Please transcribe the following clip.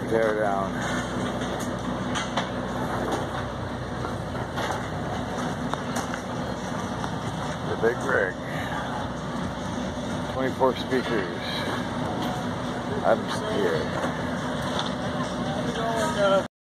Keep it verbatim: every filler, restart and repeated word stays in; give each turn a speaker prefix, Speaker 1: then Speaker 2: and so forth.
Speaker 1: tear down. The big rig. twenty-four speakers. I'm here.